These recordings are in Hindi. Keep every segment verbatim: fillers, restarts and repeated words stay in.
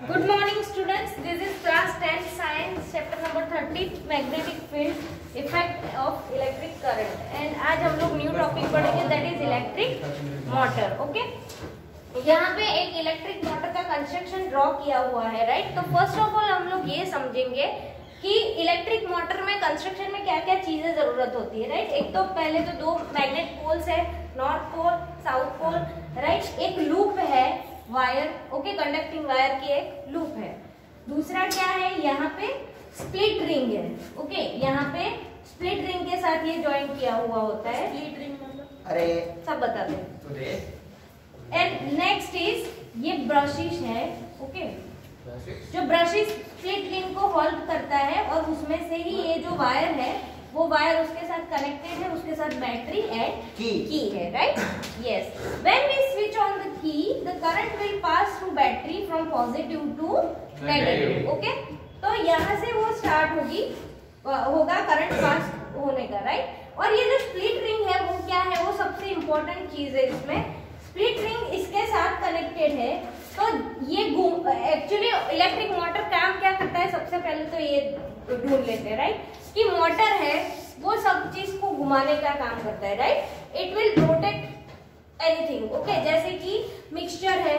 Good morning students, this is class ten science chapter number thirty magnetic field effect of electric current and आज हम लोग न्यू टॉपिक पढ़ेंगे that is electric motor. Okay? यहाँ पे एक इलेक्ट्रिक मोटर का कंस्ट्रक्शन ड्रॉ किया हुआ है, राइट? तो फर्स्ट ऑफ ऑल हम लोग ये समझेंगे कि इलेक्ट्रिक मोटर में कंस्ट्रक्शन में क्या क्या चीजें जरूरत होती है, राइट? एक तो पहले तो दो मैग्नेट पोल्स है, north pole south pole, right? एक लूप है वायर, ओके, कंडक्टिंग वायर की एक लूप है. दूसरा क्या है, यहाँ पे स्प्लिट रिंग है, ओके, यहाँ पे स्प्लिट रिंग के साथ ये ज्वाइन किया हुआ होता है. स्प्लिट रिंग मतलब अरे सब बता दे. एंड नेक्स्ट इज ये ब्रशिश है, ओके, जो ब्रशिश स्प्लिट रिंग को होल्ड करता है और उसमें से ही ये जो वायर है वो वायर उसके साथ कनेक्टेड है, उसके साथ बैटरी एंड की की है, right? Yes. When we switch on the key the current will pass through battery from positive to negative. Okay, तो यहाँ से वो स्टार्ट होगी होगा करंट पास होने का, राइट? और ये जो स्प्लिट रिंग है वो क्या है, वो सबसे इम्पोर्टेंट चीज है इसमें. स्प्लिट रिंग इसके साथ कनेक्टेड है, तो ये एक्चुअली इलेक्ट्रिक मोटर काम क्या करता है, सबसे पहले तो ये ढूंढ लेते हैं, राइट? कि मोटर है वो सब चीज को घुमाने का काम करता है, right? It will rotate anything, okay, जैसे कि मिक्सचर है,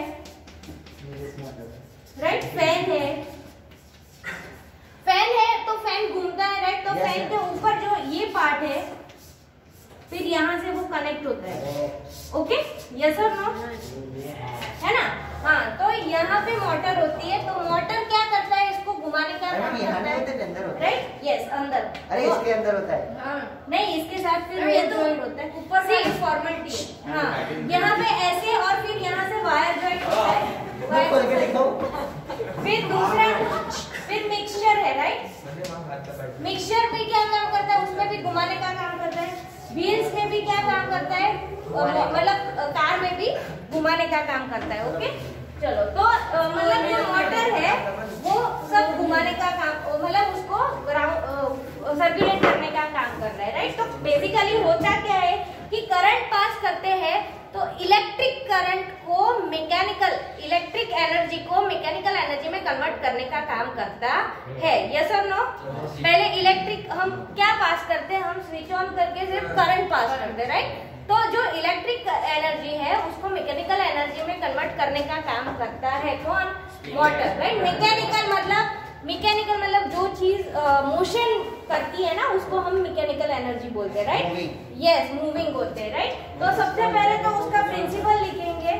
राइट? फैन है, फैन है तो फैन घूमता है, राइट? तो फैन के ऊपर जो ये पार्ट है फिर यहाँ से वो कनेक्ट होता है, ओके, यस और नो, है ना? हाँ, तो यहाँ पे मोटर होती है, तो मोटर क्या करता है, इसको घुमाने का काम करता है, राइट? यस, अंदर. अरे इसके अंदर होता है? हाँ, नहीं, इसके साथ फिर ये ज्वाइंट होता है, ऊपर से फॉर्मेलिटी है. हाँ, यहाँ पे ऐसे और फिर यहाँ से वायर ज्वाइंट होता है. फिर दूसरा फिर मिक्सचर है, राइट? मिक्सचर भी क्या काम करता है, उसमें भी घुमाने का काम करता है. व्हील्स में भी क्या काम करता है, मतलब कार में भी घुमाने का काम करता है. ओके, चलो, तो मतलब जो मोटर है वो सब घुमाने का काम, मतलब उसको सर्कुलेट करने का काम कर रहा है, राइट? तो बेसिकली होता क्या है कि करंट पास करते हैं तो इलेक्ट्रिक करंट को मैकेनिकल इलेक्ट्रिक एनर्जी को मैकेनिकल एनर्जी में कन्वर्ट करने का काम करता है. यस और नो? पहले इलेक्ट्रिक हम क्या पास करते हैं, हम स्विच ऑन करके सिर्फ करंट पास करते हैं, राइट? तो जो इलेक्ट्रिक एनर्जी है उसको मैकेनिकल एनर्जी में कन्वर्ट करने का काम करता है कौन? Motor, right? मैकेनिकल मतलब मैकेनिकल मतलब जो चीज मोशन करती है ना उसको हम मैकेनिकल एनर्जी बोलते हैं, राइट? यस, मूविंग होते हैं, राइट? तो सबसे पहले तो उसका प्रिंसिपल लिखेंगे.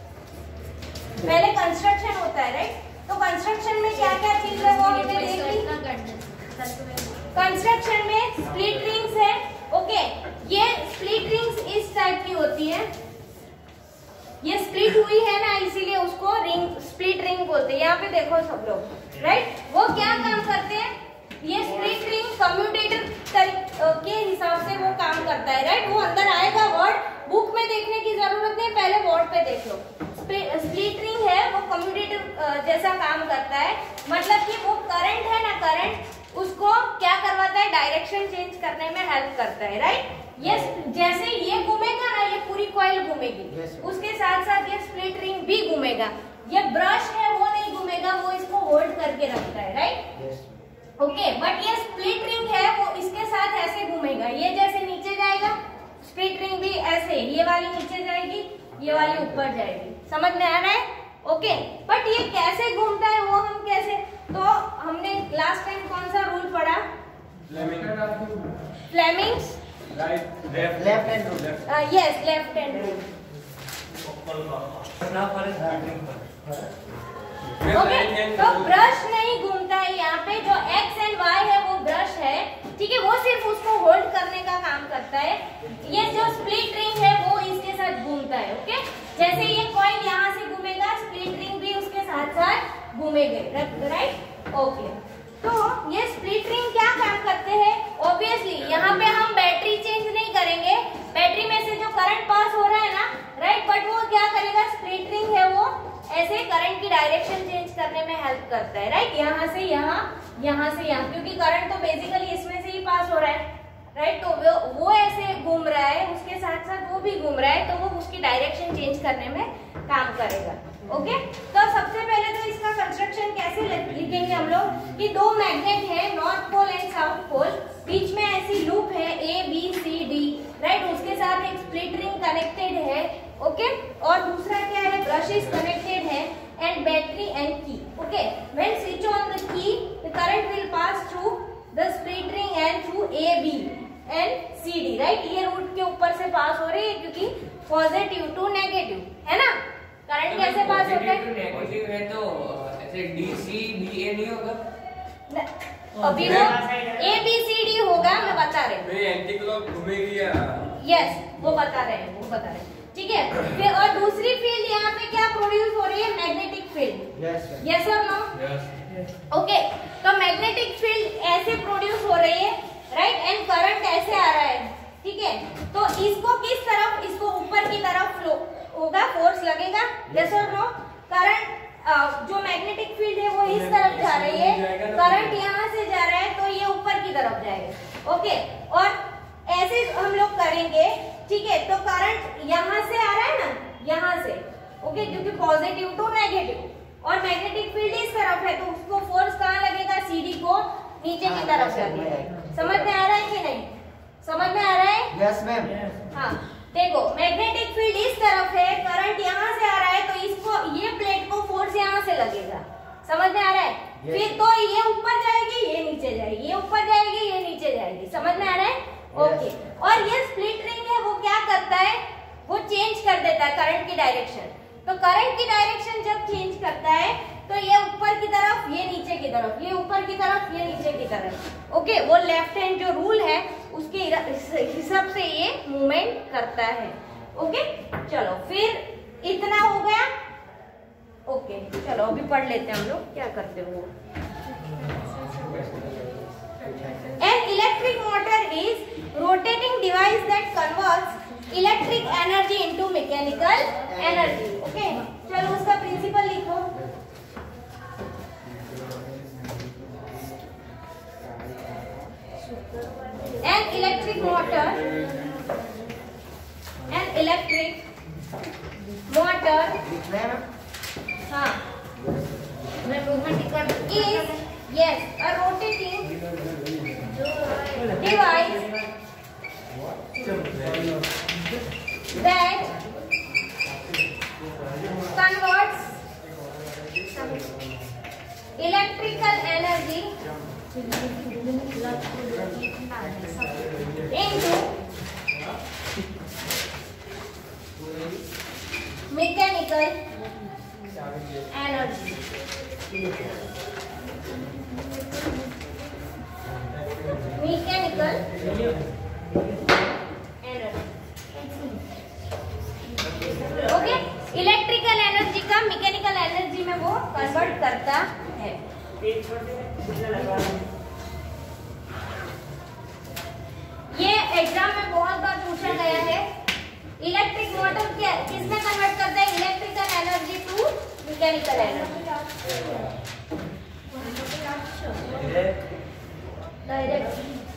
पहले कंस्ट्रक्शन होता है, राइट? तो कंस्ट्रक्शन में क्या क्या चीज है वो हमने देख ली. कंस्ट्रक्शन में स्प्लिट रिंग्स है, ओके, ये स्प्लिट रिंग्स इस टाइप की होती है. ये स्प्लिट हुई है ना, इसीलिए उसको रिंग स्प्लिट रिंग बोलते हैं. यहाँ पे देखो सब लोग, राइट? वो क्या काम करते हैं, ये स्प्लिट रिंग कम्यूटेटर के हिसाब से वो काम करता है, राइट? वो अंदर आएगा वर्ड, बुक में देखने की जरूरत नहीं, पहले बोर्ड पे देख लो. स्प्लिट रिंग है वो कम्यूटेटर जैसा काम करता है, मतलब कि वो करंट है ना, करंट उसको क्या करवाता है, डायरेक्शन चेंज करने में हेल्प करता है, राइट? ये जैसे ये घूमेगा ना, ये पूरी कॉइल घूमेगी, उसके साथ साथ ये स्प्लिट रिंग भी घूमेगा. ये ब्रश है वो नहीं घूमेगा, वो इसको होल्ड करके रखता है, राइट? ओके, बट ये स्प्लिट रिंग है वो इसके साथ ऐसे घूमेगा. ये जैसे नीचे जाएगा, स्प्लिट रिंग भी ऐसे, ये वाली नीचे जाएगी, ये वाली ऊपर जाएगी. समझ में आ रहा है? ओके, बट ये कैसे घूमता है वो हम कैसे, तो हमने लास्ट टाइम कौन सा रूल पढ़ा? Fleming's left hand rule. Yes, left hand rule. Okay, तो ब्रश नहीं घूमता है, यहाँ पे जो एक्स एंड वाई है वो ब्रश है, ठीक है, वो सिर्फ उसको होल्ड करने का काम करता है. ये जो स्प्लिट रिंग है वो इसके साथ घूमता है. ओके, जैसे ये कॉइल यहाँ से घूमेगा, स्प्लिट रिंग भी उसके साथ साथ घूमेंगे, राइट? ओके, तो ये स्प्लिट रिंग क्या काम करते हैं, ऑब्वियसली यहाँ पे हम बैटरी चेंज नहीं करेंगे, बैटरी में से जो करंट पास हो रहा है ना, राइट? बट वो क्या करेगा, स्प्लिट रिंग है वो ऐसे करंट की डायरेक्शन चेंज करने में हेल्प करता है, राइट? यहाँ से यहाँ, यहाँ से यहाँ, क्योंकि करंट तो बेसिकली इसमें से ही पास हो रहा है, राइट? तो वो, वो ऐसे घूम रहा है, उसके साथ साथ वो भी घूम रहा है, तो वो उसकी डायरेक्शन चेंज करने में काम करेगा. ओके, तो सबसे पहले तो इसका कंस्ट्रक्शन कि दो मैग्नेट है north pole and south pole, बीच में ऐसी लूप है A B C D, right, उसके साथ एक स्प्लिट रिंग कनेक्टेड है, ओके, और दूसरा क्या है, ब्रशेस कनेक्टेड है and battery and key, okay. When switch on the key the current will pass through the split ring and through A B and C D, right, ये रूट के ऊपर से पास हो रही है क्योंकि पॉजिटिव टू नेगेटिव है ना। करंट तो कैसे पास होता है, नेगेटिव है तो ऐसे डी सी बी ए नहीं होगा, अभी वो ए बी सी डी होगा, मैं बता रही हूँ, एंटी क्लॉक घूमेगी या यस, वो बता रहे हैं, वो बता रहे हैं, ठीक है। फिर और दूसरी फील्ड यहाँ पे क्या प्रोड्यूस हो रही है, मैग्नेटिक फील्ड, यस और नो, ओके। तो मैग्नेटिक फील्ड ऐसे प्रोड्यूस हो रही है, राइट, एंड करंट ऐसे आ रहा है, ठीक है। तो इसको किस तरफ, इसको ऊपर की तरफ फ्लो होगा, फोर्स लगेगा, यस और नो। करंट जो मैग्नेटिक फील्ड है वो इस तरफ जा रही है, करंट यहाँ से जा रहा है तो ये ऊपर की तरफ जाएगा, ओके। और ऐसे हम लोग करेंगे, ठीक है। तो करंट यहाँ से आ रहा है ना, यहाँ से, ओके, क्योंकि पॉजिटिव टू नेगेटिव, और मैग्नेटिक फील्ड इस तरफ है तो उसको फोर्स कहाँ लगेगा, सीडी को नीचे की तरफ लगेगा। समझ में आ रहा है कि नहीं, समझ में आ रहा है, यस मैम। हाँ, देखो मैग्नेटिक फील्ड इस तरफ है, करंट यहाँ से आ रहा है तो इसको, ये प्लेट को फोर्स यहाँ से लगेगा, समझ में आ रहा है। yes. फिर तो ये ऊपर जाएगी, ये नीचे जाएगी, ये ऊपर जाएगी, ये नीचे जाएगी, समझ में आ रहा है, ओके। yes. और ये स्प्लिट रिंग है वो क्या करता है, वो चेंज कर देता है करंट की डायरेक्शन। तो करंट की डायरेक्शन जब चेंज करता है तो ये ऊपर की तरफ, ये नीचे की तरफ, ये ऊपर की तरफ, ये नीचे की तरफ, ओके। वो लेफ्ट हैंड जो रूल है उसके हिसाब से ये मूवमेंट करता है, ओके। चलो फिर इतना हो गया, ओके। चलो अभी पढ़ लेते हैं हम लोग क्या करते हो। An electric motor is rotating device that converts electric energy into mechanical energy, okay। चलो उसका प्रिंसिपल लिखो। An electric motor, an electric motor, हाँ, मैं movement is yes a rotating device that converts electrical energy into mechanical energy, mechanical energy, okay. Electrical energy का मैकेनिकल एनर्जी में वो कन्वर्ट करता है। ये एग्जाम में बहुत बार पूछा गया है, इलेक्ट्रिक मोटर क्या किसमें कन्वर्ट करता है, electrical energy to mechanical energy, direct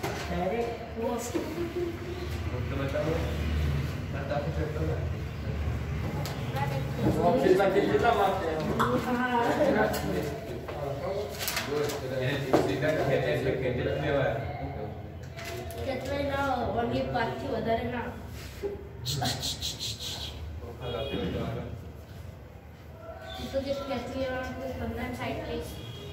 વધારે ના તો જે કેસરી વાળા બંધન સાઈડ પ્લીઝ।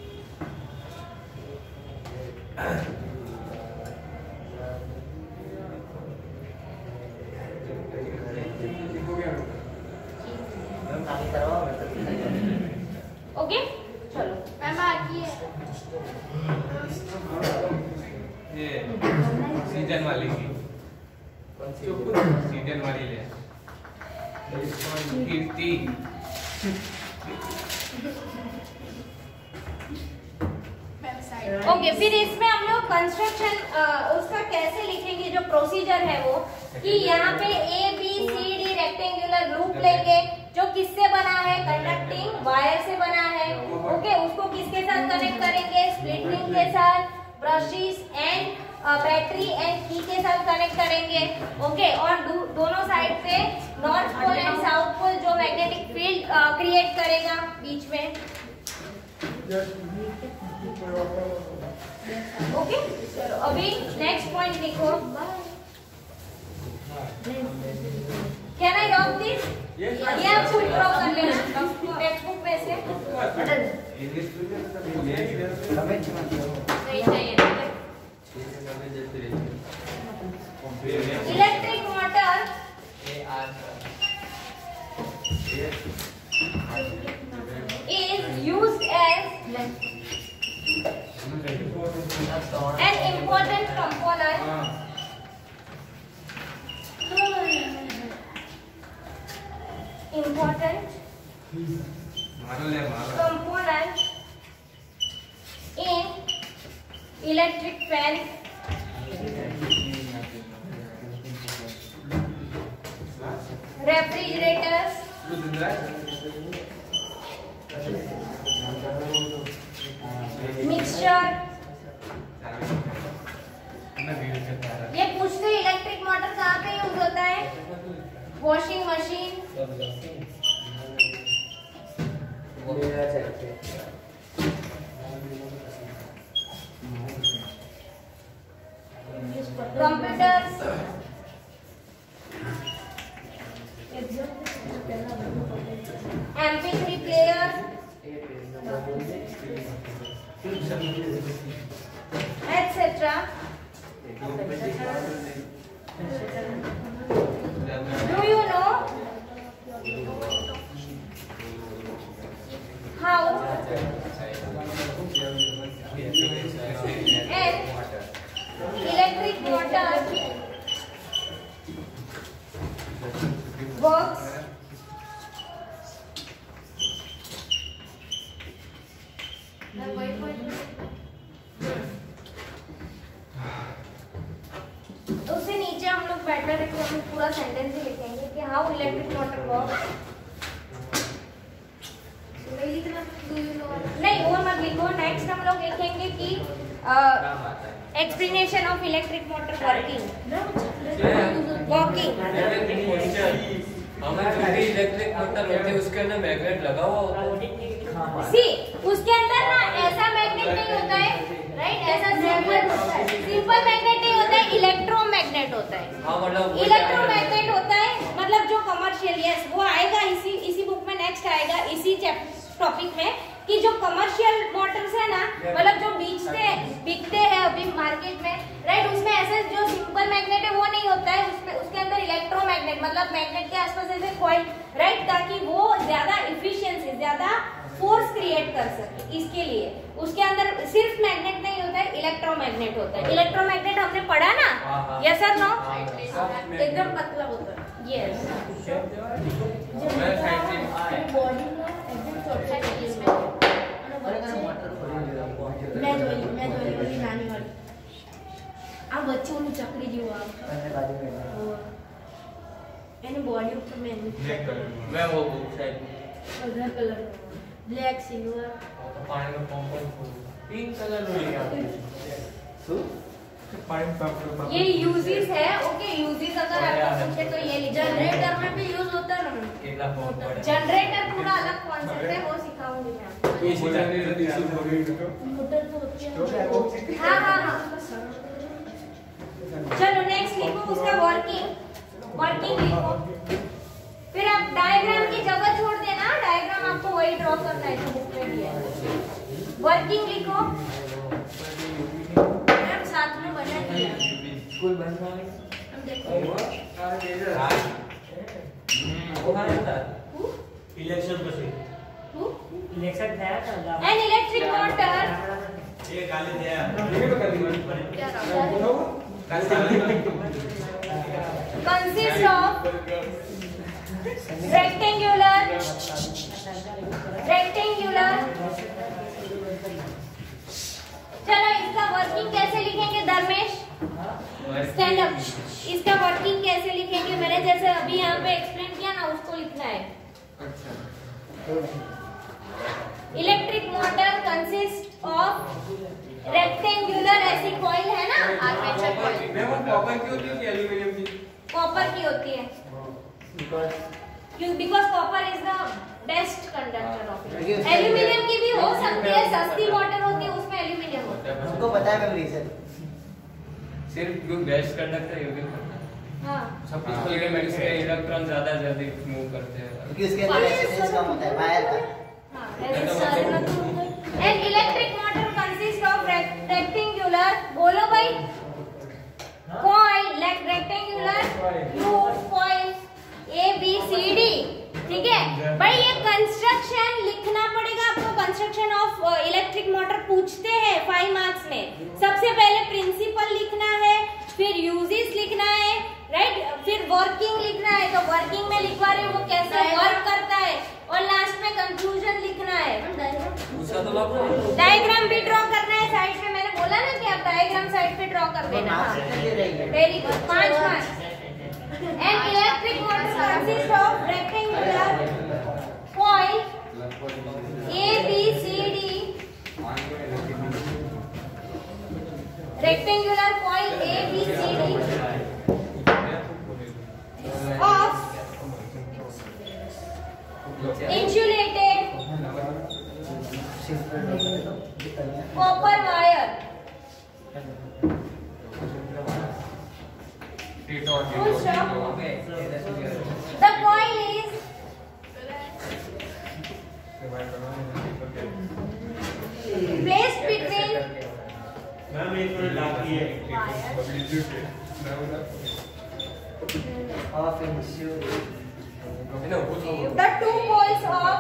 ओके चलो मैम आती है ये सीजन वाली की सीजन वाली ले कीर्ति ओके। फिर इसमें हम लोग कंस्ट्रक्शन उसका कैसे लिखेंगे, जो प्रोसीजर है वो कि यहाँ पे A B C D rectangular group लेंगे जो किससे बना है, कंडक्टिंग वायर से बना है, ओके। उसको किसके साथ कनेक्ट करेंगे, स्प्लिट रिंग के साथ, ब्रशेस एंड बैटरी एंड की के साथ कनेक्ट करेंगे, ओके। और दो, दोनों साइड पे north pole and south pole जो मैग्नेटिक फील्ड क्रिएट करेगा बीच में, ओके, चलो अभी नेक्स्ट पॉइंट लिखो। Can I drop this? ये आप खुद ड्रॉ कर लेना टेक्स्ट बुक में से। नहीं चाहिए। Electric motor is used as an important component important component in electric fan, refrigerators, mixture. ये पूछते इलेक्ट्रिक मोटर कहाँ पे यूज होता है? Washing machine, computers, M P three player, etcetera. Do you know how an electric motor works? उससे नीचे हम लोग बेटर है कि हम पूरा सेंटेंस ही लिखेंगे कि हाउ इलेक्ट्रिक मोटर वर्क्स। नहीं वो मत लिखो। नेक्स्ट हम लोग लिखेंगे कि explanation of electric motor working working हमें जो भी इलेक्ट्रिक मोटर होती है उसके अंदर मैग्नेट लगा हुआ होता है। सी उसके अंदर ना ऐसा मैग्नेट नहीं होता है, राइट? ऐसा सिंपल सिंपल मैग्नेट नहीं होता है, इलेक्ट्रोमैग्नेट होता है। हाँ मतलब इलेक्ट्रोमैग्नेट होता है मतलब जो कमर्शियल, यस वो आएगा इसी इसी बुक में। नेक्स्ट आएगा इसी टॉपिक में कि जो कमर्शियल मोटर्स है ना, मतलब जो बेचते बिकते हैं अभी मार्केट में, राइट? उसमें ऐसे जो सिंपल मैग्नेट है वो नहीं होता है, उसमें उसके अंदर इलेक्ट्रोमैग्नेट मतलब मैग्नेट के आसपास ऐसे कॉइल, राइट? ताकि वो ज्यादा इफिशियंसी ज्यादा फोर्स क्रिएट कर सके, इसके लिए उसके अंदर सिर्फ मैग्नेट नहीं होता है, इलेक्ट्रोमैग्नेट होता है। इलेक्ट्रोमैग्नेट हमने पढ़ा ना, यस और नो? एकदम पतला होता है, यस। मैं जो मैं जो वाली नानी वाली आ बच्चों ने चक्री जीवा एने बॉडी ऊपर में मैं वो बुक शायद उधर कलर ब्लैक सिल्वर तो पानी में पंप पिंक कलर हो गया। ये यूजेस है, ओके? यूजेस अगर आपको पूछे तो ये जनरेटर में भी यूज होता है ना। जनरेटर पूरा अलग कॉन्सेप्ट है, वो सिखाऊंगी मैं आपको। मोटर तो होती है। हाँ हाँ हाँ। चलो नेक्स्ट लिखो उसका वर्किंग वर्किंग लिखो। फिर आप डायग्राम की जगह छोड़ देना, डायग्राम आपको वही ड्रॉ करना है जो बुक में दिया है। वर्किंग लिखो, मैम साथ में बना दिया। स्कूल बंद हो गया। हम देखो वो कहाँ था? इलेक्शन पे से हु इलेक्शन था ना। एन इलेक्ट्रिक मोटर ये गाली दिया क्या कंसिस्ट ऑफ रेक्टेंगुलर रेक्टेंगुलर चलो इसका वर्किंग कैसे लिखेंगे धर्मेश? Stand up. इसका वर्किंग कैसे लिखेंगे? मैंने जैसे अभी यहाँ पे एक्सप्लेन किया ना, उसको लिखना है। Electric motor consist of rectangular, ऐसी कॉइल है ना आर्मेचर कॉइल। मैं वो कॉपर की होती है कि एल्युमिनियम की? कॉपर की होती है क्यों? Because copper is the best conductor of it. Aluminium की भी हो सकती है, सस्ती मोटर होती है उसमें एल्यूमिनियम होता है। हमको पता है मैम रीजन। सिर्फ जो गैस कंडक्टर है ये हाँ सब कुछ में इसके इलेक्ट्रॉन ज्यादा जल्दी मूव करते हैं क्योंकि इसके अंदर रेजिस्टेंस कम होता है वायर का। An electric motor consist of rectangular, बोलो भाई, coil, rectangular loop coil A B C D. ठीक है भाई, ये कंस्ट्रक्शन लिखना पड़ेगा आपको। कंस्ट्रक्शन ऑफ इलेक्ट्रिक मोटर पूछते हैं फाइव मार्क्स में। सबसे पहले प्रिंसिपल लिखना है, फिर यूजेस लिखना है, राइट, फिर वर्किंग लिखना है। तो वर्किंग में लिखवा रहे हो वो कैसे वर्क करता है, और लास्ट में कंक्लूजन लिखना है। डायग्राम भी ड्रॉ करना है साइड पे। मैंने बोला ना कि आप डायग्राम साइड पे ड्रॉ कर देना। वेरी गुड, पांच पांच। An electric motor consists of rectangular coil A, B, C, D. Rectangular coil A, B, C, D of insulated copper wire. Full stop. The coil is placed between ma'am एक मिनट बाकी है। Of insulated the two poles of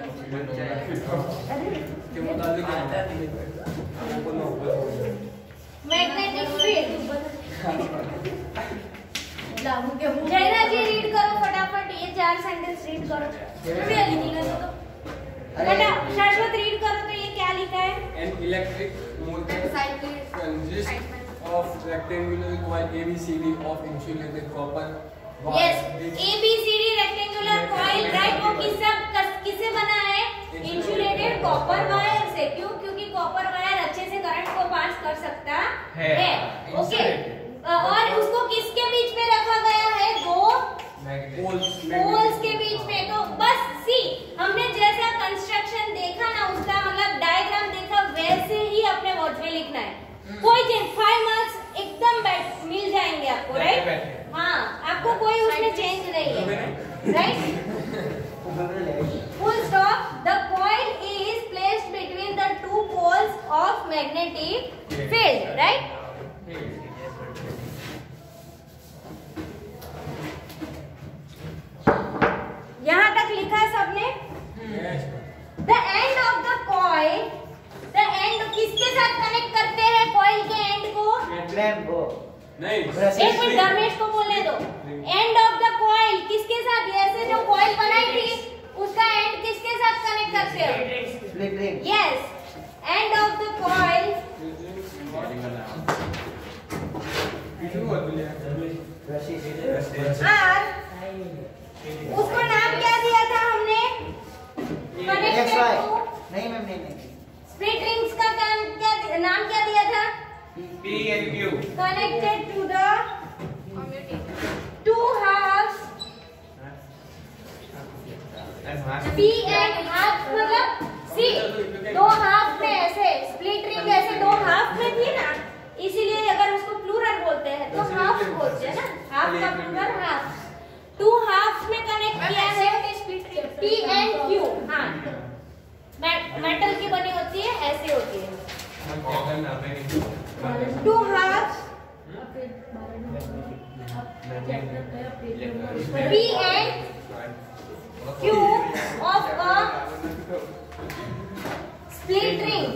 magnetic field. Jayna ji read करो फटाफट, ये चार सेंटेंस रीड करो। बेटा शाश्वत रीड करो तो ये क्या लिखा है? An electric motor consists of rectangular coil A B C D of insulated copper wire. Yes, A B C D rectangular coil, right? वो किससे किससे बना है? इंसुलेटेड कॉपर वायर से। क्यों? क्योंकि कॉपर वायर अच्छे से करंट को पास कर सकता है, है। ओके, और उसको किसके बीच में रखा गया है? दो पोल्स के बीच में। तो बस सी, हमने जैसा कंस्ट्रक्शन देखा ना, उसका मतलब डायग्राम देखा, वैसे ही अपने वर्ड में लिखना है। कोई चेंज, फाइव मार्क्स एकदम बैठ मिल जाएंगे आपको, राइट? हाँ, आपको कोई उसमें चेंज नहीं है, right? Full stop. The coil is placed between the two poles of magnetic field, right? यहाँ तक लिखा है सबने? The end of the coil, the end किसके साथ कनेक्ट करते हैं कॉइल के एंड को? मैम वो नहीं, एक मिनट धर्मेश को बोलने दो। एंड ऑफ द कॉइल किसके साथ? ऐसे जो कॉइल बनाई थी उसका एंड किसके साथ कनेक्ट करते हो? Split ring. Yes, end of the coil are, उसको नाम क्या दिया था हमने? X Y. नहीं मैम, नहीं नहीं। स्प्लिट रिंग्स का काम क्या, नाम क्या दिया था? P and Q. Connected to the two halves. P and half मतलब सी, दो हाफ में ऐसे स्प्लिट रिंग ऐसे दो हाफ में थी ना, इसीलिए अगर उसको प्लूरल बोलते हैं तो हाफ बोलते हैं ना, हाफ का प्लूरल हाफ। टू हाफ में कनेक्ट किया है P and Q। हाँ, मेटल की बनी होती है, ऐसे होती है। Two half P and Q of a split ring.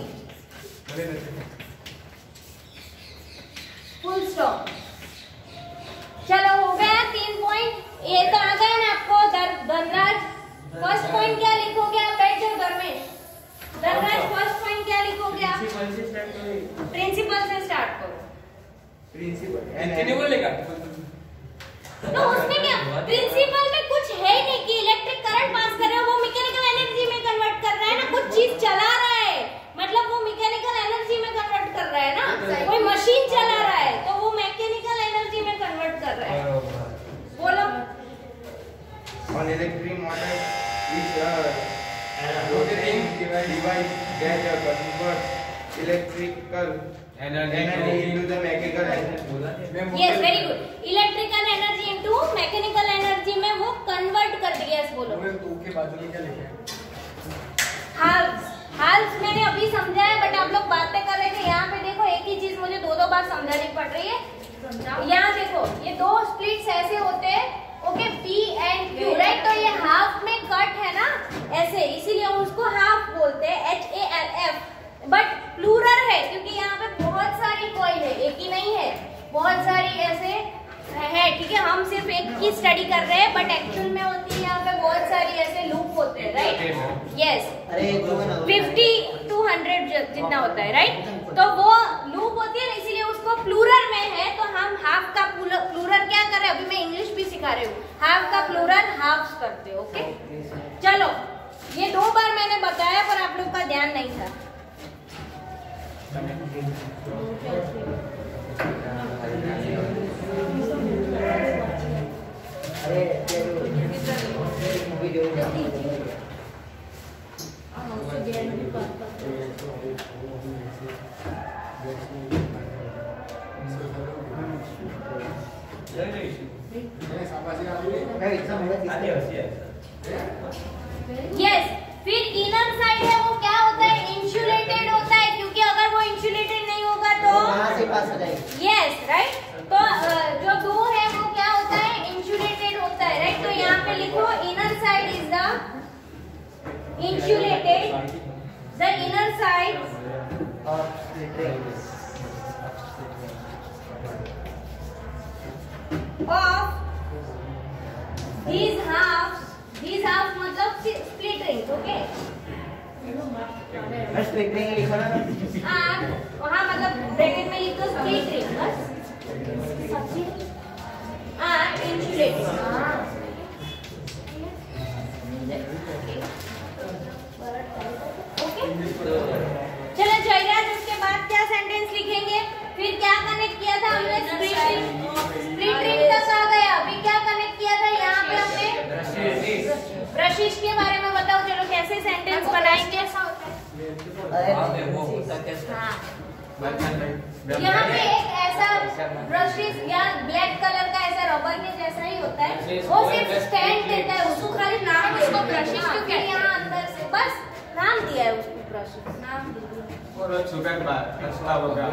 Full stop. चलो हो गया तीन पॉइंट। ये तो आ गया ना आपको धनराज। फर्स्ट पॉइंट क्या लिखोगे आप? बैठ जाओ धर्मेश। धनराज फर्स्ट पॉइंट क्या लिखोगे आप? प्रिंसिपल से स्टार्ट करो। प्रिंसिपल कितने बोलेगा? तो उसमें क्या, प्रिंसिपल में कुछ है ही नहीं कि इलेक्ट्रिक करंट पास कर रहा है, वो मैकेनिकल एनर्जी में कन्वर्ट कर रहा है ना, कुछ चीज चला रहा है, मतलब वो मैकेनिकल एनर्जी में कन्वर्ट कर रहा है ना, कोई मशीन चला रहा है तो वो मैकेनिकल एनर्जी में कन्वर्ट कर रहा है। बोलो। On electric motor, which uh, rotating device that uh, converts electrical Energy energy into the mechanical energy. Yes very good. Electrical energy into mechanical energy में वो कन्वर्ट कर दिया। यस बोलो। तो के बाजू में क्या लिखा है? हाल्स। हाल्स मैंने अभी समझा है, बट आप लोग बातें कर रहे थे। यहाँ पे देखो एक ही चीज मुझे दो दो बार समझानी पड़ रही है। यहाँ देखो ये दो स्प्लिट्स ऐसे होते हैं, okay, P and Q, right. तो ये हाफ में कट है ना ऐसे, इसीलिए उसको हाफ बोलते हैं, H A L F. But plural है क्योंकि यहाँ पे बहुत सारी कॉइल है, एक ही नहीं है, बहुत सारी ऐसे है, ठीक है। हम सिर्फ एक की स्टडी कर रहे हैं, बट एक्चुअल में होती है यहाँ पे बहुत सारी ऐसे लूप होते हैं, right. Yes, fifty to hundred जितना होता है, राइट। तो वो लूप होती है, इसीलिए उसको प्लूरल में है। तो हम हाफ का प्लूरल क्या कर रहे हैं, अभी मैं इंग्लिश भी सिखा रही हूँ, हाफ का प्लूरल हाफ करते हो, ओके। चलो, ये दो बार मैंने बताया पर आप लोग का ध्यान नहीं था। अरे मूवी जो यस, फिर इनर साइड है वो क्या होता है, इंसुलेटेड होता है, क्योंकि अगर वो इंसुलेटेड नहीं होगा तो वहां से पास हो जाएगी। Yes, right. तो जो दो है वो क्या होता है, इंसुलेटेड होता है, राइट। तो यहाँ पे लिखो inner side is the insulated, the inner side और of these halves, these halves मतलब split rings, okay? Split ring लिखो ना। हाँ, वहाँ मतलब ब्रैकेट में लिख दो split ring, बस। हाँ, insulated। हाँ। ओके। चलो जयराज, उसके बाद क्या सेंटेंस लिखेंगे? फिर क्या कनेक्ट किया था हमने? Split ring. स्प्लिट रिंग तक आ गया। अभी क्या कनेक्ट किया था यहाँ पे हमने? ब्रशिश के बारे में बताओ। चलो कैसे सेंटेंस बनाएंगे? यहाँ पे एक ऐसा ब्रशिश या ब्लैक कलर का ऐसा रबर के जैसा ही होता है, वो सिर्फ स्टैंड देता है, उसको खाली नाम उसको ब्रशिश क्योंकि यहाँ अंदर से बस नाम दिया है उसको, ब्रशिश नाम दिया। और सुगर बार रास्ता होगा।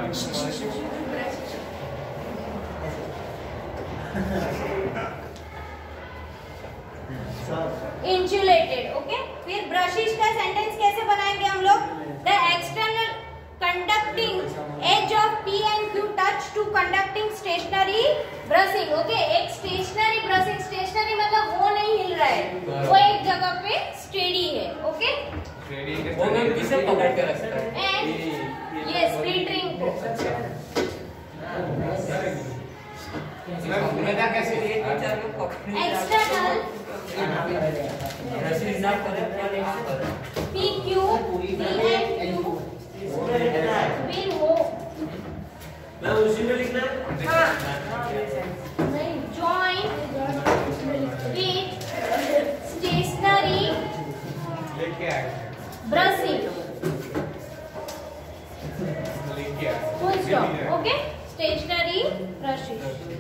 Insulated, okay. फिर ब्रशिश का सेंटेंस कैसे बनाएंगे हम लोग? The external conducting edge of P and Q touch to conducting stationary brushing, okay. एक स्टेशनरी ब्रशिंग, स्टेशनरी मतलब वो नहीं हिल रहा है, वो एक जगह पे स्टेडी है, ओके। वो मैम किसे पकड़ के रखता है? एंड ये स्प्लिट रिंग को मैम कैसे लिए external P Q P and Q will हो। मैं उसी में लिखना है। हाँ, नहीं, जॉइन विथ स्टेशनरी लेके आए ब्रशिंग, लेके आए full stop, okay. Stationary brushing,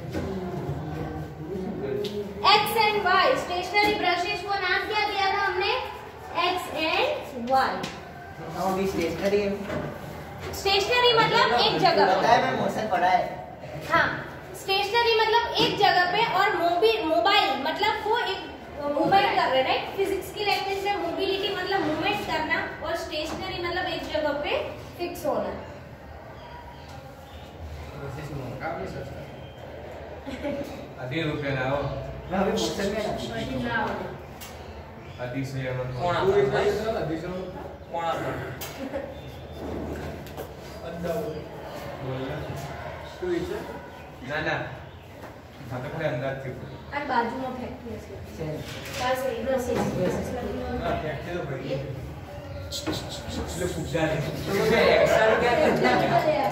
X and Y, stationary brushes को नाम क्या दिया था हमने? X and Y. हाँ, भी स्टेशनरी है। स्टेशनरी मतलब एक जगह पता है, मैं मोशन पढ़ा है। हाँ, स्टेशनरी मतलब एक जगह पे, और मोबाइल मोबाइल मतलब वो एक मूवमेंट कर रहे हैं, राइट। फिजिक्स की लैंग्वेज में मोबिलिटी मतलब मूवमेंट करना, और स्टेशनरी मतलब एक जगह पे फिक्स होना। आधी रुपये ना हो मैं अभी मोशन में ना। आधी से हम कौन आता है? आधी से कौन आता है? बोलना तू इसे ना ना खाता खरे अंदर थी और बाजू में फैक्ट्री है, पास है ब्रशिश। ना फैक्ट्री तो बड़ी है इसलिए फूट जा रही तो एक्सेल क्या करता है?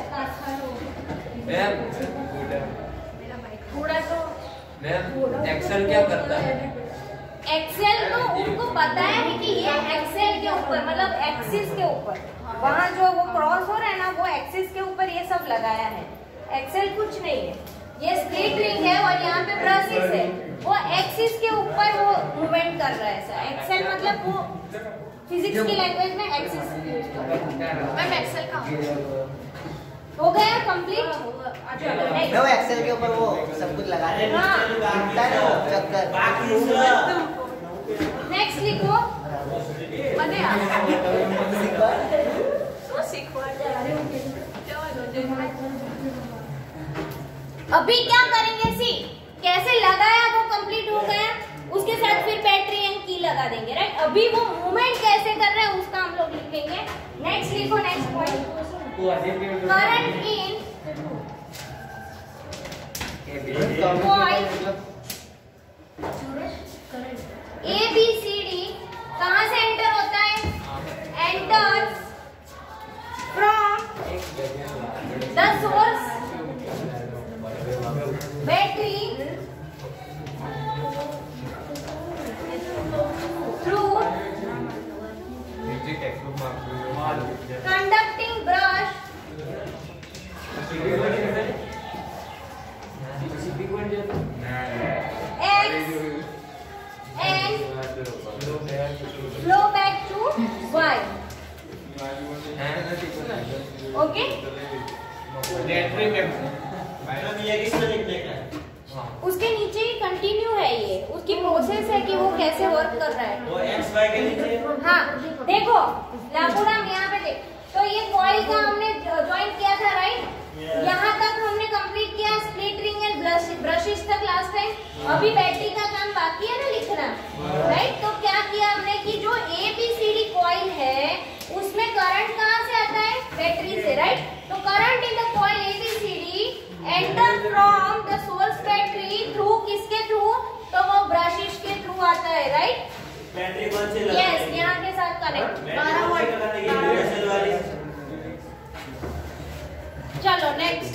मैम थोड़ा तो मैम एक्सेल क्या करता है? एक्सेल तो उनको पता है कि ये एक्सेल के ऊपर मतलब एक्सिस के ऊपर वहाँ जो वो क्रॉस हो रहा है ना वो एक्सिस के ऊपर ये सब लगाया है। एक्सेल कुछ नहीं है, ये स्प्लिट रिंग है और यहाँ पे ब्रशेस है, वो एक्सिस के ऊपर वो मूवमेंट कर रहा है ऐसा। एक्सेल मतलब वो फिजिक्स की लैंग्वेज में एक्सिस यूज कर रहा है। मैम एक्सेल का हो गया कंप्लीट। वो एक्सेल के ऊपर वो सब कुछ लगा रहे हैं। हाँ चक्कर नेक्स्ट लिखो। अभी क्या करेंगे, सी कैसे लगाया वो कंप्लीट हो गया, उसके साथ फिर बैटरी एंड की लगा देंगे, राइट। अभी वो मूवमेंट कैसे कर रहे हैं उसका हम लोग लिखेंगे। नेक्स्ट लिखो, next point, current in point A B C D कहाँ से एंटर होता है, enters from the source battery through conducting brush X and flow back to Y. Okay? उसके नीचे ही कंटिन्यू है, ये उसकी प्रोसेस है कि वो कैसे वर्क कर रहा है। वो एक्स वाई के नीचे। हाँ देखो लापुराम यहाँ पे देख, तो ये कॉइल का हमने ज्वाइन किया था, राइट। यहाँ तक हमने कंप्लीट किया स्प्लिट रिंग एंड ब्रशेस तक लास्ट टाइम। अभी बैटरी का काम बाकी है ना लिखना, राइट। तो क्या किया हमने कि जो A B C D coil है उसमें करंट कहाँ से आता है, बैटरी से, राइट। तो current in the coil A B C D enter from the source battery through, किसके थ्रू, तो वो ब्रशेस के थ्रू आता है, राइट। बैटरी कौन से लगाते यस हैं? यहाँ के साथ कनेक्ट बारह वोल्ट का एक्सेल वाली। चलो next.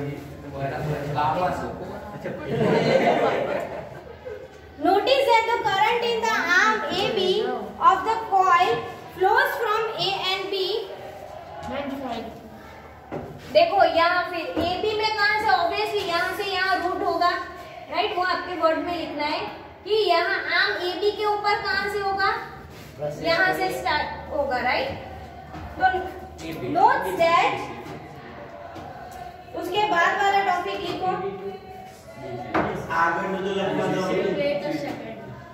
Notice that the current in the arm A B of the coil flows from A and B. देखो यहाँ फिर A B में कहाँ से, ऑब्वियसली यहाँ से यहाँ रूट होगा, राइट। वो आपके वर्ड में लिखना है कि यहाँ आर्म A B के ऊपर कहाँ से होगा, यहाँ से स्टार्ट होगा, राइट। तो नोट दैट, उसके बाद वाला टॉपिक लिखो। आगे में तो लगवा दो। Wait a second.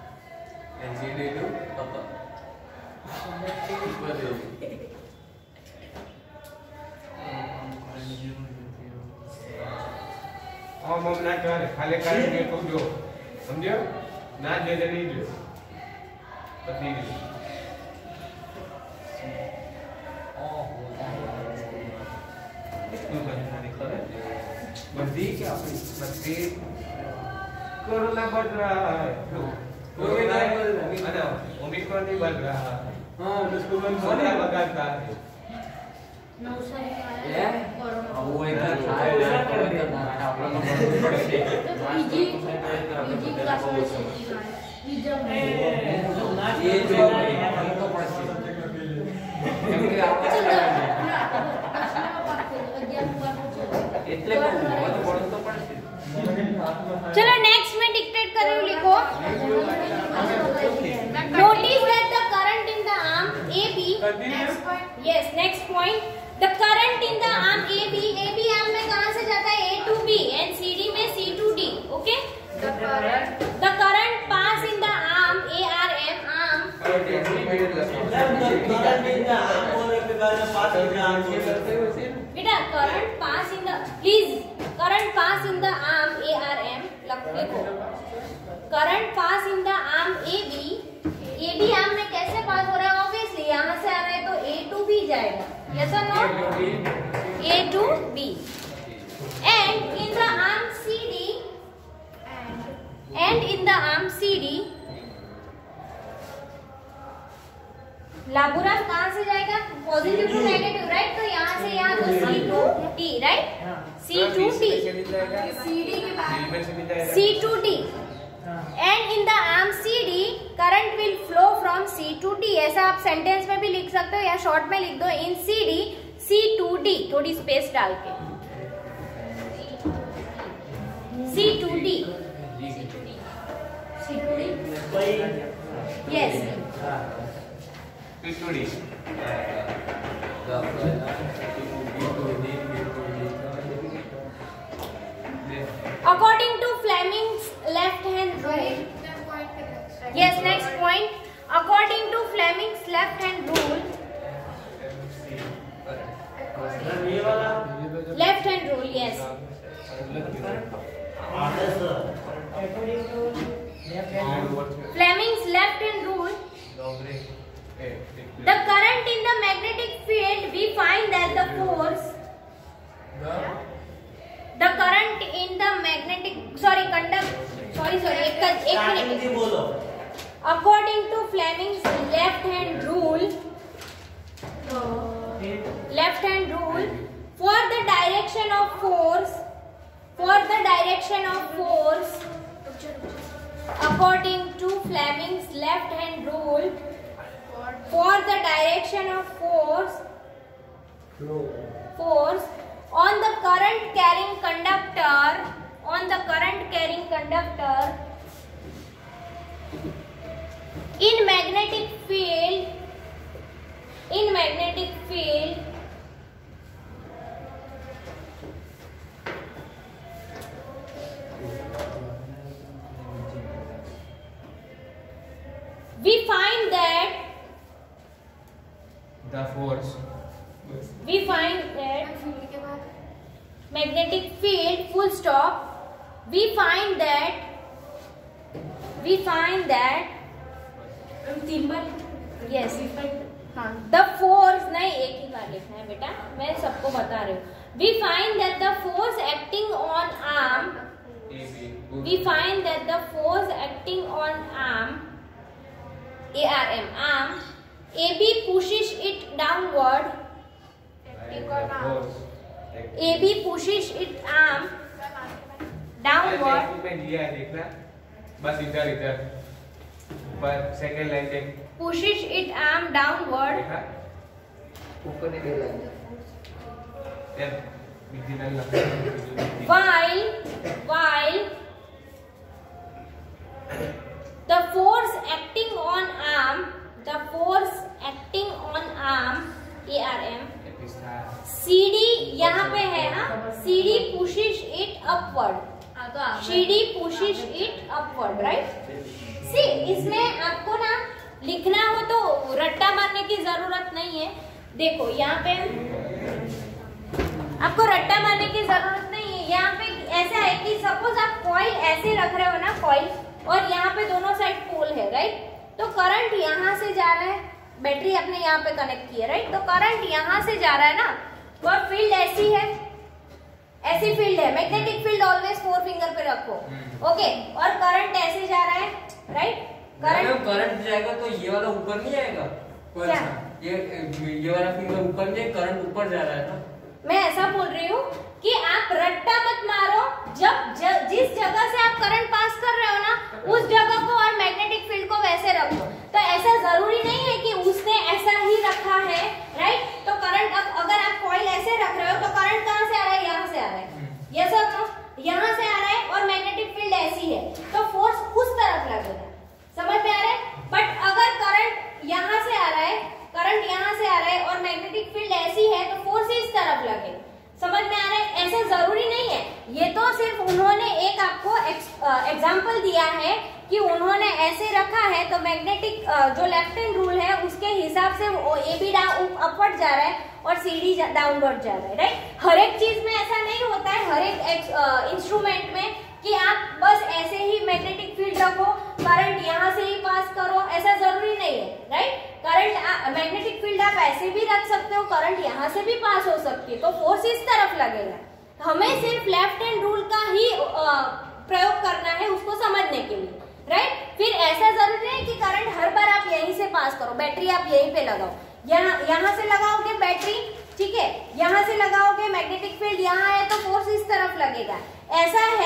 और मम ना करे खाली करेंगे तो जो समझो ना दे दे नहीं जो पति नहीं बंदी क्या अपनी बंदी कोरोना बढ़ रहा है कोरोना है ओमिक्रॉन भी बढ़ रहा है। हाँ उसको मन सोना लगाता है वो एक ये जो हमको चलो नेक्स्ट में डिक्टेट करें, लिखो। Notice that the current in the arm A B, yes next point, the current in the arm A B, A B arm में कहाँ से जाता है, A to B and C D में C to D, okay. The current pass in the arm A R M, arm बेटा current pass in the, please current pass in the arm A R M लिखो। Current pass in the arm A B, A B arm में कैसे पास हो रहा है, ऑब्वियसली यहाँ से आ रहा है तो ए टू बी जाएगा, यस और no, A to B. And in the arm C D, and in the arm C D लाबुरा कहाँ से जाएगा, पॉजिटिव टू नेगेटिव, राइट। तो यहाँ से यहाँ तो C to D, right, C to D, C to D and in the arm C D current will flow from C to D. ऐसा आप सेंटेंस में भी लिख सकते हो या शॉर्ट में लिख दो, in C D C to D, थोड़ी स्पेस डाल के C to D C to D yes P two D. According to Fleming's left hand rule, yes, next point. According to Fleming's left hand rule, ये वाला left hand rule, yes. Fleming's left hand rule, the current in the magnetic field, we find that the force, the current in the magnetic, sorry, conduct, sorry, sorry, एक एक मिनट. बोलो. According to Fleming's left hand rule, left hand rule, for the direction of force, for the direction of force, according to Fleming's left hand rule, for the direction of force, force on the current carrying conductor, on the current carrying conductor, in magnetic field, in magnetic field, we find that The force. we find that magnetic field, full stop, we find that we find that yes, हाँ, the force, नहीं एक ही बार लिखना है बेटा, मैं सबको बता रही हूँ. We find that the force acting on arm, we find that the force acting on arm, A R M, arm, A B pushes it downward, A B pushes it arm downward, में दिया है देखना, बस इधर इधर, पर सेकंड लाइन देख. pushes it arm downward, देखा? ऊपर नहीं दे यार, बिजली लगा. while while the force acting on arm, the force acting on arm, A R M, C D यहाँ पे है ना, C D pushes it upward, C D pushes it upward, right? See, इसमें आपको ना लिखना हो तो रट्टा मारने की जरूरत नहीं है. देखो यहाँ पे आपको रट्टा मारने की जरूरत नहीं है. यहाँ पे ऐसा है कि सपोज आप कॉइल ऐसे रख रहे हो ना, कॉइल, और यहाँ पे दोनों साइड पोल है, राइट? तो करंट यहाँ से जा रहा है, बैटरी आपने यहाँ पे कनेक्ट की है, राइट? तो करंट यहाँ से जा रहा है ना, और फील्ड ऐसी है, ऐसी फील्ड है. Magnetic field always four finger पे रखो, ओके. और करंट ऐसे जा रहा है, राइट? करंट करंट जाएगा तो ये वाला ऊपर नहीं आएगा. क्या? ये ये वाला फिंगर ऊपर नहीं, करंट ऊपर जा रहा है ना. मैं ऐसा बोल रही हूँ कि आप रट्टा मत मारो. जब ज, जिस जगह से आप करंट पास कर रहे हो ना, उस जगह को और मैग्नेटिक फील्ड को वैसे रखो. तो ऐसा जरूरी नहीं है कि उसने ऐसा ही रखा है, राइट? तो करंट, अब अगर आप कॉइल ऐसे रख रहे हो तो करंट कहाँ से आ रहा है? यहाँ से आ रहा है, यस और नो? यहाँ से आ रहा है और मैग्नेटिक फील्ड ऐसी है, तो फोर्स उस तरफ लगेगा. समझ में आ रहा है? बट अगर करंट यहाँ से आ रहा है, करंट यहाँ से आ रहा है और मैग्नेटिक फील्ड ऐसी है, तो फोर्स इस तरफ लगेगा. समझ में आ रहा है? ऐसा जरूरी नहीं है. ये तो सिर्फ उन्होंने एक आपको एग्जांपल दिया है कि उन्होंने ऐसे रखा है, तो मैग्नेटिक जो लेफ्ट हैंड रूल है उसके हिसाब से वो ए बी अपवर्ड जा रहा है और सी डी डाउनवर्ड जा रहा है, राइट? हर एक चीज में ऐसा नहीं होता है, हर एक इंस्ट्रूमेंट में, कि आप बस ऐसे ही मैग्नेटिक फील्ड रखो, करंट यहाँ से ही पास करो, ऐसा जरूरी नहीं है, राइट? करंट, मैग्नेटिक फील्ड आप ऐसे भी रख सकते हो, करंट यहाँ से भी पास हो सकती है, तो फोर्स इस तरफ लगेगा. हमें सिर्फ लेफ्ट हैंड रूल का ही आ, प्रयोग करना है उसको समझने के लिए, राइट? फिर ऐसा जरूरी नहीं कि करंट हर बार आप यहीं से पास करो. बैटरी आप यहीं पे लगाओ, यहाँ यहाँ से लगाओगे बैटरी, ठीक है, यहाँ से लगाओगे, मैग्नेटिक फील्ड यहाँ है तो फोर्स इस तरफ लगेगा. ऐसा है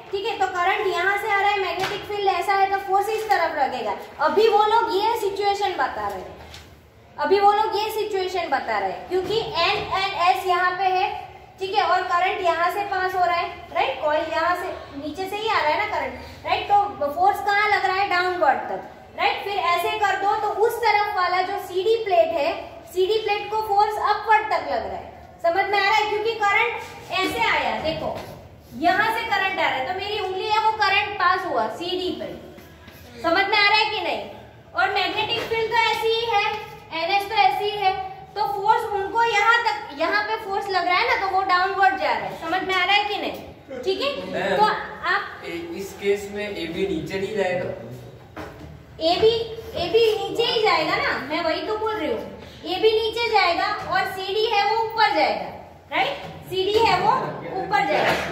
ठीक है, तो करंट यहाँ से आ रहा है, मैग्नेटिक फील्ड ऐसा है तो फोर्स इस तरफ लगेगा। अभी वो लोग ये सिचुएशन बता रहे हैं, अभी वो लोग ये सिचुएशन बता रहे हैं क्योंकि एन एंड एस यहाँ पे है, ठीक है, और करंट यहाँ से पास हो रहा है, राइट, कॉइल यहाँ से नीचे से ही आ रहा है ना करंट, राइट, तो फोर्स कहाँ लग रहा है, डाउनवर्ड तक, राइट। फिर ऐसे कर दो तो उस तरफ वाला जो सीडी प्लेट है, सीडी प्लेट को फोर्स अपवर्ड तक लग रहा है, समझ में आ रहा है, क्योंकि करंट ऐसे आया, देखो यहाँ से करंट आ रहा है तो मेरी उंगली है वो करंट पास हुआ सीडी पे, समझ में आ रहा है कि नहीं। और मैग्नेटिक फील्ड तो ऐसी ही है, एनएस तो ऐसी ही है, तो फोर्स उनको यहाँ तक, यहाँ पे फोर्स लग रहा है ना, तो वो डाउनवर्ड जा रहा है, समझ में आ रहा है कि नहीं, ठीक है। तो आप इस केस में ए बी नीचे नहीं जाएगा, ए बी ए बी नीचे ही जाएगा ना, मैं वही तो बोल रही हूँ, ए बी नीचे जाएगा और सी डी है वो ऊपर जाएगा, राइट, सी डी है वो ऊपर जाएगा।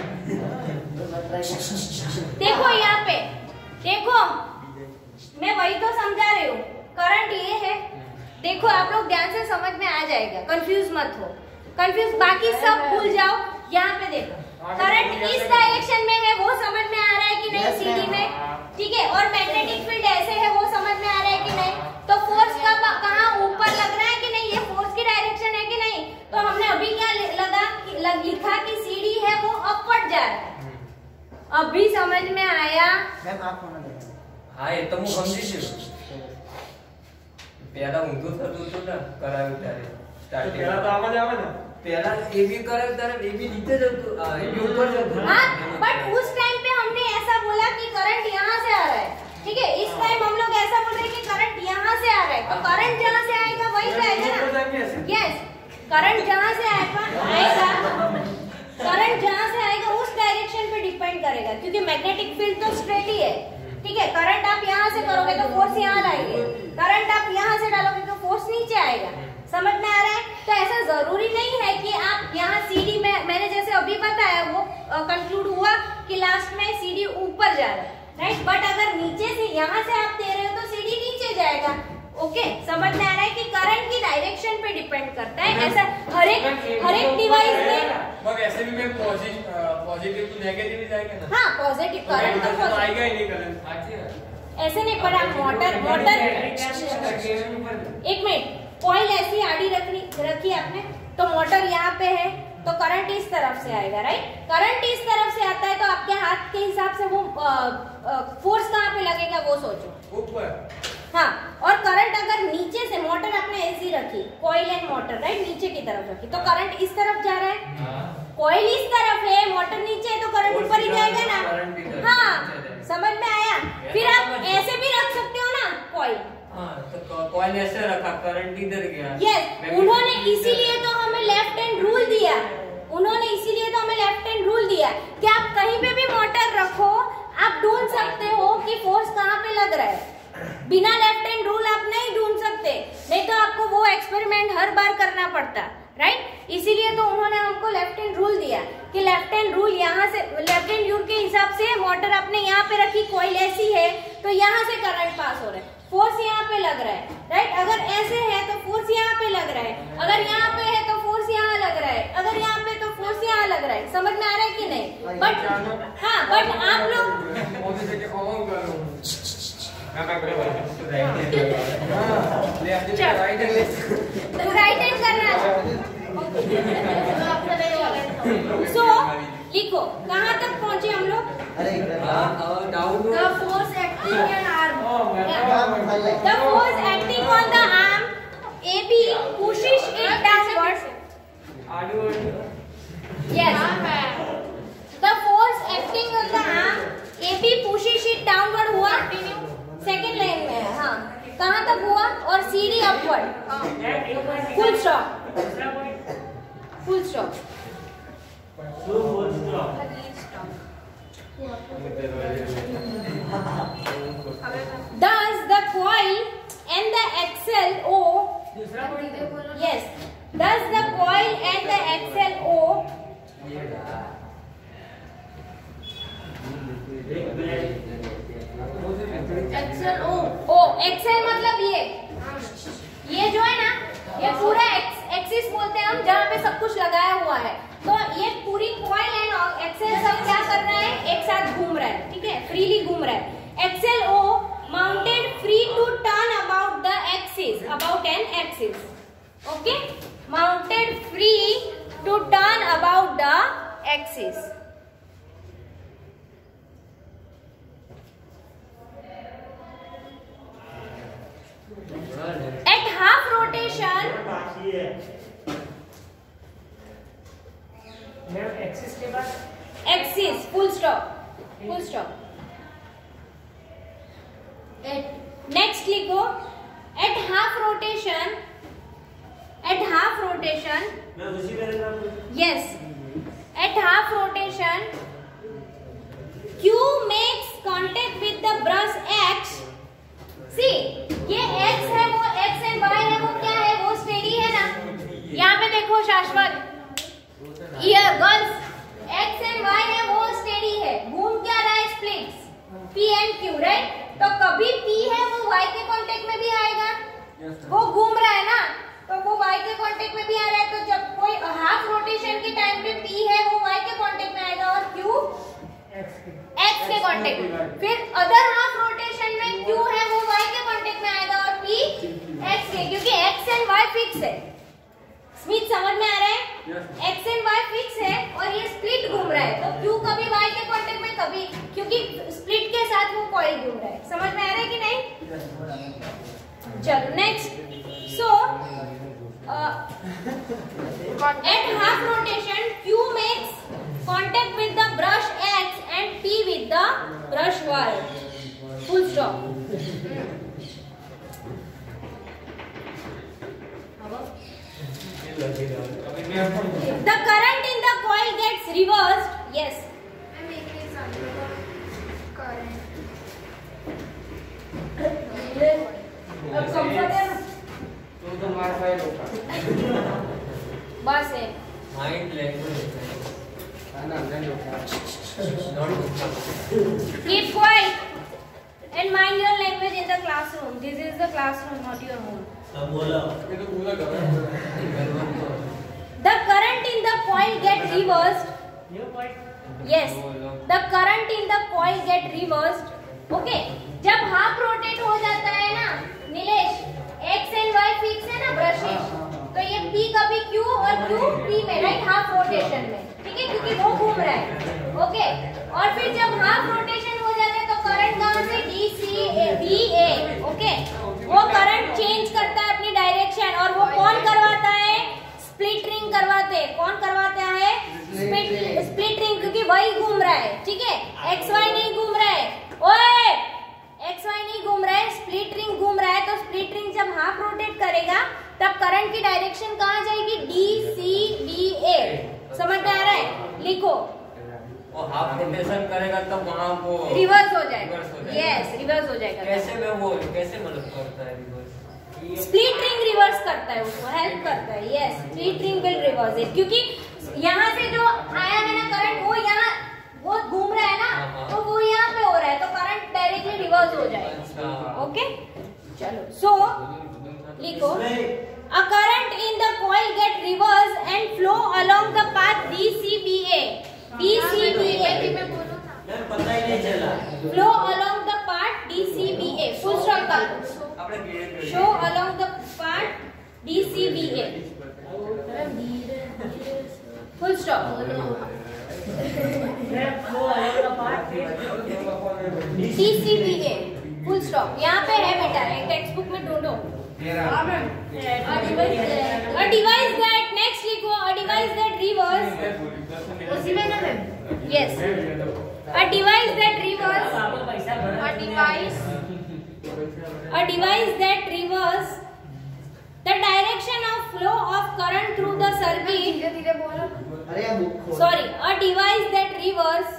देखो यहाँ पे, देखो मैं वही तो समझा रही हूँ, करंट ये है, देखो आप लोग ध्यान से समझ में आ जाएगा, कंफ्यूज मत हो, कंफ्यूज बाकी सब भूल जाओ। यहाँ पे देखो करंट इस डायरेक्शन में है, वो समझ में आ रहा है कि नहीं सीडी में, ठीक है, और मैग्नेटिक फील्ड ऐसे है, वो समझ में आ रहा है कि नहीं। तो फोर्स कब कहाँ ऊपर लग रहा है कि नहीं, ये फोर्स की डायरेक्शन है कि नहीं। तो हमने अभी क्या लगा कि, लग, लिखा कि सीडी है वो अपवर्ड जा रहा है, अभी समझ में आया। मैम आप होना देखो, हाँ ये तो હું સમજી છું, પહેલા ઊંધું થતું હતું ને કરાવ્યું ત્યારે સ્ટાર્ટિંગ, પહેલા તો આમ જ આવે ને, પહેલા એ બી કરાવ્યું ત્યારે એ બી નીચે જતું, આ એ બી ઉપર જતું। हाँ, बट उस टाइम पे हमने ऐसा बोला कि करंट यहाँ से आ रहा है, ठीक है, इस टाइम हम लोग ऐसा बोल रहे हैं कि करंट यहाँ से आ रहा है, तो करंट जहाँ से आएगा वही जाएगा ना, यस, करंट जहाँ से आएगा आएगा करंट जहाँ से आएगा उस डायरेक्शन पे डिपेंड करेगा, क्योंकि मैग्नेटिक फील्ड तो स्ट्रेट ही है, ठीक है। करंट आप यहाँ से करोगे तो फोर्स यहाँ लाएंगे, करंट आप यहाँ से डालोगे तो फोर्स नीचे आएगा, समझ में आ रहा है। तो ऐसा जरूरी नहीं है कि आप यहाँ सीडी में, मैंने जैसे अभी बताया वो कंक्लूड हुआ कि लास्ट में सीडी ऊपर जा रहा है, राइट, बट अगर नीचे से यहाँ से आप दे रहे हो तो सीडी नीचे जाएगा, ओके, समझ में आ रहा है कि करंट की डायरेक्शन पे डिपेंड करता है, ऐसा हर एक हर एक डिवाइस में। मगर ऐसे भी मैं पॉजिटिव पॉजिटिव टू नेगेटिव ही जाएगा ना, हाँ, पॉजिटिव करंट तो तो आएगा ही नहीं करंट, अच्छी है ऐसे नहीं पड़ा। मोटर मोटर एक मिनट, कॉइल ऐसी आड़ी रखनी रखी आपने, तो मोटर यहाँ पे है तो करंट इस तरफ से आएगा, राइट, करंट इस तरफ से आता है तो आपके हाथ के हिसाब से वो फोर्स कहाँ पे लगेगा वो सोचो, ऊपर, हाँ। और करंट अगर नीचे से, मोटर आपने ऐसी रखी, कॉइल एंड मोटर, राइट, नीचे की तरफ रखी, तो करंट इस तरफ जा रहा है, कॉइल इस तरफ है, मोटर नीचे है, तो करंट ऊपर ही जाएगा ना, हाँ, समझ में आया। फिर आप ऐसे भी रख सकते हो ना कॉइल, हाँ, तो कॉइल ऐसे रखा, करंट इधर गया, यस, उन्होंने इसीलिए तो हमें लेफ्ट हैंड रूल दिया, उन्होंने इसीलिए तो हमें लेफ्ट हैंड रूल दिया कि आप कहीं पे भी मोटर रखो, आप ढूंढ सकते हो कि फोर्स कहाँ पे लग रहा है, बिना लेफ्ट हैंड रूल आप नहीं ढूंढ सकते, नहीं तो आपको वो एक्सपेरिमेंट हर बार करना पड़ता, राइट। इसीलिए तो उन्होंने हमको लेफ्ट हैंड रूल दिया कि लेफ्ट हैंड रूल यहाँ से, लेफ्ट हैंड रूल के हिसाब से मोटर आपने यहाँ पे रखी, कॉइल ऐसी है तो यहाँ से करंट पास हो रहा है, फोर्स यहाँ पे लग रहा है, राइट, अगर ऐसे है तो फोर्स यहाँ पे लग रहा है, अगर यहाँ पे है तो फोर्स यहाँ लग रहा है, अगर यहाँ पे तो फोर्स यहाँ लग रहा है, समझ में आ रहा है कि नहीं। बट हाँ, बट आप लोग राइट हैंड करना, सो लिखो कहाँ तक पहुँचे हम लोग, down, the force acting on arm, the force acting on the arm A B pushes it downwards, yes, the force acting on the arm A B pushes it downward हुआ, सेकेंड लाइन में है, हाँ, कहाँ तक हुआ, और C D upward, full stop, full stop, Thus the coil and the axle O, yes, thus the coil and the axle O axle O O axle मतलब ये ये जो है ना, ये पूरा एक्सिस एक्सिस बोलते हैं हम जहाँ पे सब कुछ लगाया हुआ है। तो ये पूरी कॉइल एंड एक्सेल सब क्या कर रहा है, एक साथ घूम रहा है, ठीक है, फ्रीली घूम रहा है। Axle O mounted free to turn about the axis, about an axis, okay, mounted free to turn about the axis. At half rotation, axis के बाद axis, full stop, full stop. At next लिखो, at half rotation, at half rotation, मैं उसी paragraph yes, at half rotation, Q makes contact with the brush X. See, ये X है वो X and Y है वो क्या है, वो स्टेडी है ना। यहाँ पे देखो शाश्वत, Here girls, X and Y है वो स्टेडी है, घूम क्या रहा है, splits P and Q, right. तो कभी P है वो Y के कांटेक्ट में भी आएगा, वो घूम रहा है ना, तो वो Y के कांटेक्ट में भी आ रहा है। तो जब कोई हाफ रोटेशन के टाइम पे P है वो Y के कांटेक्ट में आएगा और Q X के कांटेक्ट में। फिर अदर हाफ रोटेशन में Q है वो Y के कांटेक्ट में आएगा और P X के, क्योंकि X एंड Y फिक्स है। स्मिथ समझ में आ रहा है, X एंड Y फिक्स है और ये स्प्लिट घूम रहा है, तो Q कभी Y के कांटेक्ट में, कभी, क्योंकि स्प्लिट के साथ वो कॉइल घूम रहा है। समझ में आ रहा है कि नहीं। चलो next, so at half rotation Q makes contact with the brush X and P with the brush Y, full stop. The current in the coil gets reversed. Yes. I make an example of current. अब कंफर्टेबल तो तो मार फाइल होगा बस है। माइंड लैंग्वेज है ना, नहीं होगा। Keep quiet and mind your language in the classroom. This is the classroom, not your home. सब बोला ये तो पूरा कर The current in the coil get reversed. New point Yes. The current in the coil get reversed. Okay. जब हाफ रोटेट हो जाता है ना Nilesh, X and Y fix है ना ब्रशेस, तो ये P कभी Q और Q P में, राइट, हाफ रोटेशन में, ठीक है, क्योंकि वो घूम रहा है। ओके, और फिर जब हाफ रोटेशन हो जाता है तो करंट कहाँ से, D C A B A, okay, वो करंट चेंज करता है अपनी डायरेक्शन, और वो कौन करवाता है, स्प्लिट रिंग करवाते हैं। कौन करवाता है, स्प्लिट स्प्लिट रिंग, क्योंकि वही घूम रहा है, ठीक है, एक्स वाई नहीं घूम रहा है। ओए, एक्स वाई नहीं घूम रहा है, स्प्लिट रिंग घूम रहा है। तो स्प्लिट रिंग जब हाफ रोटेट करेगा तब करंट की डायरेक्शन कहाँ जाएगी, डी सी बी ए। समझ में आ रहा है, लिखो। वो हाफ रोटेशन करेगा तब वहाँ वो रिवर्स हो जाएगा, यस, रिवर्स हो जाएगा। कैसे में वो कैसे मदद करता है रिवर्स, स्प्लिट रिंग रिवर्स करता है, उसको हेल्प करता है। Yes, split ring will reverse it, क्योंकि यहाँ से जो आया है ना करंट, वो यहाँ वो घूम रहा है ना, तो वो यहाँ पे हो रहा है, तो करंट डायरेक्टली रिवर्स हो जाएगा। ओके, चलो, सो लिखो, a current in the coil get reversed and flow along the path D C B A. D C B A. मैं पता ही नहीं चला। Flow along the path D C B A. Full stop कर दो। Show along the path D C B A. Full stop. D C B A. Full stop. यहाँ पे है बेटा, एक टेक्स्ट बुक में ढूंढो। A device that next लिखो, a device that reverse, उसी में ना ma'am, yes, a device that reverse, a device, a device that reverse the direction of flow of current through the circuit. धीरे धीरे बोलो। अरे यार बुक खोल। Sorry, a device that reverse,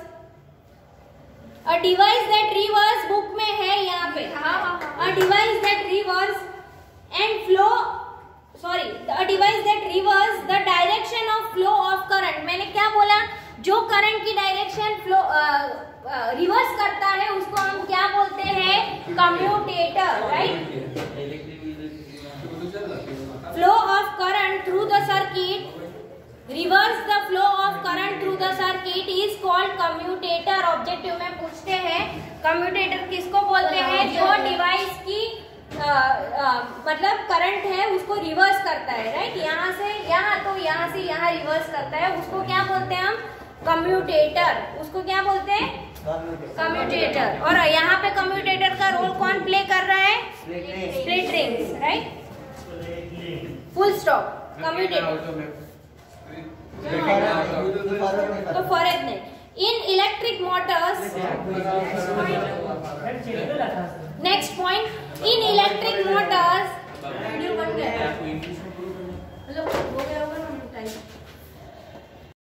a device that reverse book में है यहाँ पे, a device that reverse and flow, sorry, a device that reverse the direction of flow of current. मैंने क्या बोला, जो करंट की डायरेक्शन फ्लो रिवर्स करता है उसको हम क्या बोलते हैं, commutator, right. flow of current through the circuit, reverse the flow of current through the circuit is called commutator. Objective में पूछते हैं commutator किसको बोलते हैं? जो डिवाइस की आ, आ, मतलब करंट है उसको रिवर्स करता है, राइट? यहाँ से यहाँ तो यहाँ से यहाँ रिवर्स करता है, उसको क्या बोलते हैं हम? कम्यूटेटर। उसको क्या बोलते हैं? कम्यूटेटर। और यहाँ पे कम्यूटेटर का रोल कौन प्ले कर रहा है? Split rings, right? Full stop. Commutator तो फर्क नहीं। In electric motors, next point, in electric motors, video बन गया है, हो गया होगा ना टाइम।